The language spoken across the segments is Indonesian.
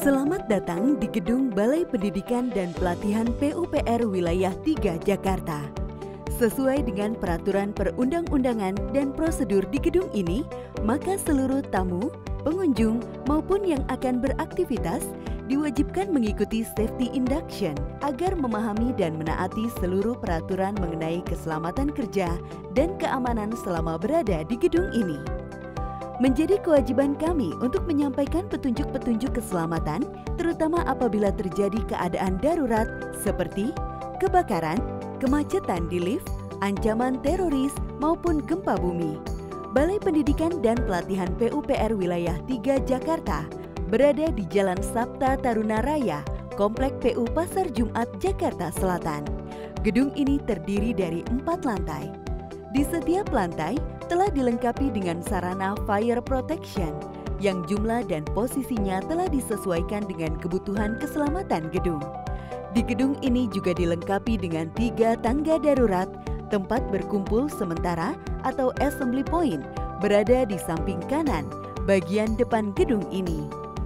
Selamat datang di Gedung Balai Pendidikan dan Pelatihan PUPR Wilayah 3 Jakarta. Sesuai dengan peraturan perundang-undangan dan prosedur di gedung ini, maka seluruh tamu, pengunjung, maupun yang akan beraktivitas diwajibkan mengikuti safety induction agar memahami dan menaati seluruh peraturan mengenai keselamatan kerja dan keamanan selama berada di gedung ini. Menjadi kewajiban kami untuk menyampaikan petunjuk-petunjuk keselamatan, terutama apabila terjadi keadaan darurat seperti kebakaran, kemacetan di lift, ancaman teroris, maupun gempa bumi. Balai Pendidikan dan Pelatihan PUPR Wilayah 3 Jakarta berada di Jalan Sabta Taruna Raya, Komplek PU Pasar Jumat, Jakarta Selatan. Gedung ini terdiri dari 4 lantai. Di setiap lantai telah dilengkapi dengan sarana fire protection yang jumlah dan posisinya telah disesuaikan dengan kebutuhan keselamatan gedung. Di gedung ini juga dilengkapi dengan 3 tangga darurat, tempat berkumpul sementara atau assembly point berada di samping kanan bagian depan gedung ini.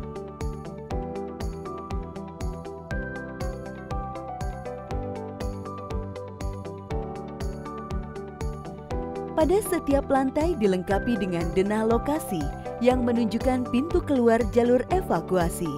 Pada setiap lantai dilengkapi dengan denah lokasi yang menunjukkan pintu keluar jalur evakuasi.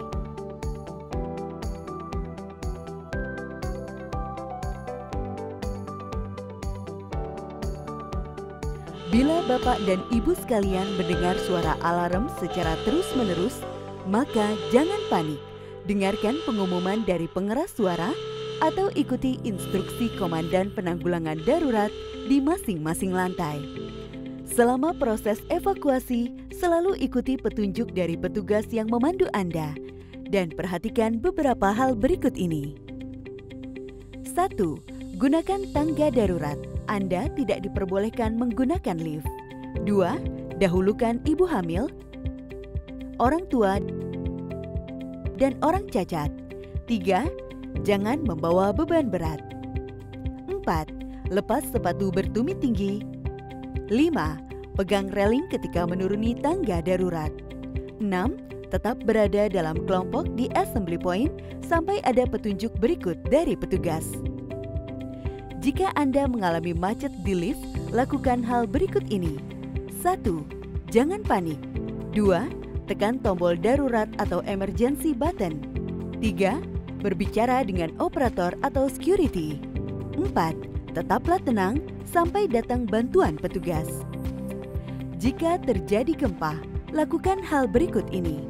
Bila Bapak dan Ibu sekalian mendengar suara alarm secara terus-menerus, maka jangan panik. Dengarkan pengumuman dari pengeras suara atau ikuti instruksi Komandan Penanggulangan Darurat di masing-masing lantai. Selama proses evakuasi, selalu ikuti petunjuk dari petugas yang memandu Anda dan perhatikan beberapa hal berikut ini. 1. Gunakan tangga darurat. Anda tidak diperbolehkan menggunakan lift. 2. Dahulukan ibu hamil, orang tua, dan orang cacat. 3. Jangan membawa beban berat. 4. Lepas sepatu bertumit tinggi. 5. Pegang reling ketika menuruni tangga darurat. 6. Tetap berada dalam kelompok di assembly point sampai ada petunjuk berikut dari petugas. Jika Anda mengalami macet di lift, lakukan hal berikut ini. 1. Jangan panik. 2. Tekan tombol darurat atau emergency button. 3. Berbicara dengan operator atau security. 4. Tetaplah tenang sampai datang bantuan petugas. Jika terjadi gempa, lakukan hal berikut ini.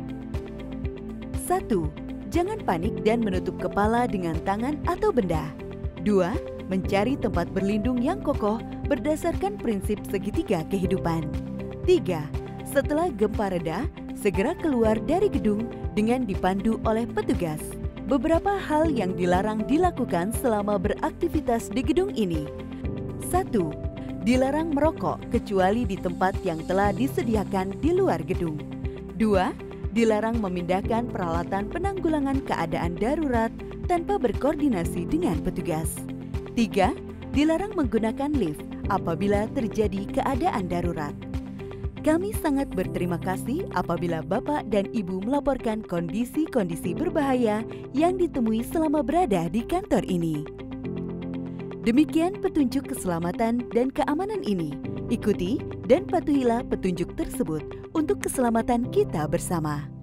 1. Jangan panik dan menutup kepala dengan tangan atau benda. 2. Mencari tempat berlindung yang kokoh berdasarkan prinsip segitiga kehidupan. 3. Setelah gempa reda, segera keluar dari gedung dengan dipandu oleh petugas. Beberapa hal yang dilarang dilakukan selama beraktivitas di gedung ini. 1. Dilarang merokok kecuali di tempat yang telah disediakan di luar gedung. 2. Dilarang memindahkan peralatan penanggulangan keadaan darurat tanpa berkoordinasi dengan petugas. 3. Dilarang menggunakan lift apabila terjadi keadaan darurat. Kami sangat berterima kasih apabila Bapak dan Ibu melaporkan kondisi-kondisi berbahaya yang ditemui selama berada di kantor ini. Demikian petunjuk keselamatan dan keamanan ini. Ikuti dan patuhilah petunjuk tersebut untuk keselamatan kita bersama.